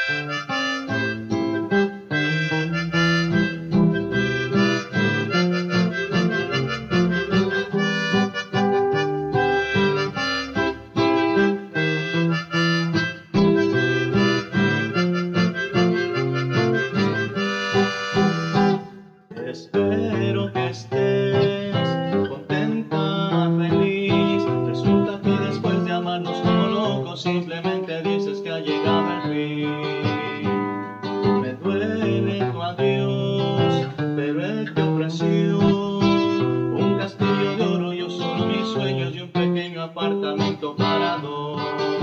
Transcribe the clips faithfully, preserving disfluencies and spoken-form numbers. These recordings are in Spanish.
Espero que estés contenta, feliz. Resulta que después de amarnos como locos, simplemente dices que ha llegado el fin. Me duele tu adiós, pero él te ofreció un castillo de oro, yo solo mis sueños y un pequeño apartamento para dos.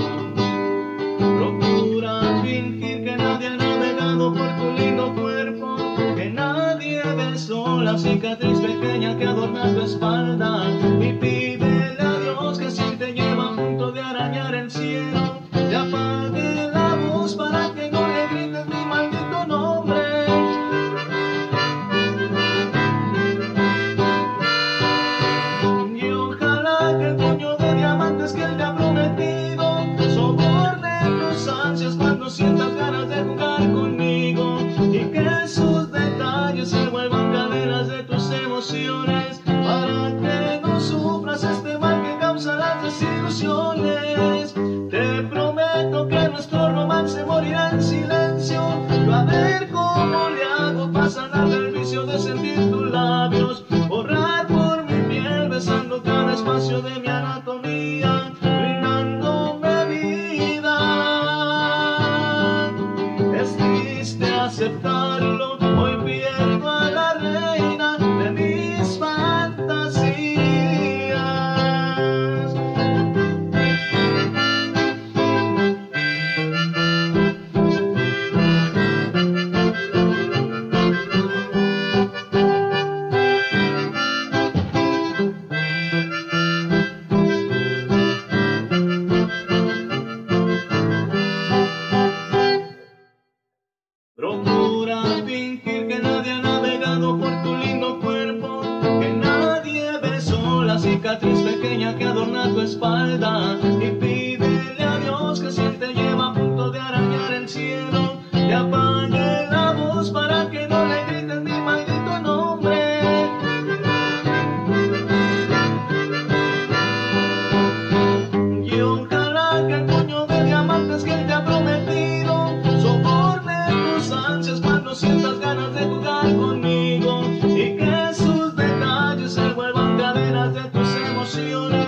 Procura fingir que nadie ha navegado por tu lindo cuerpo, que nadie besó la cicatriz pequeña que adorna tu espalda, y pídele a Dios que si te lleva a punto de arañar el cielo, te apague la voz para que no le grites mi maldito nombre. Y ojalá que el puño de diamantes que él te ha prometido soborne tus ansias cuando sientas ganas de jugar conmigo, y que sus detalles se vuelvan cadenas de tus emociones, para que no sufras este mal que causa las desilusiones. Te prometo que nuestro romance morirá en silencio. Yo a ver cómo le hago para sanar del vicio de sentir tus labios, borrar por mi piel besando cada espacio de mi anatomía, brindándome vida. Es triste aceptarlo, hoy pierdo a la reina de mis fantasías. Procura fingir que nadie ha navegado por tu lindo cuerpo, que nadie besó la cicatriz pequeña que adorna tu espalda, y pídele a Dios que si él te lleva a punto de arañar el cielo, te apague la voz para que no le grites mi maldito nombre. Y ojalá que el puño de diamantes que él te ha prometido soborne tus ansias cuando sientas ganas de jugar conmigo, y que sus detalles se vuelvan cadenas de tus emociones.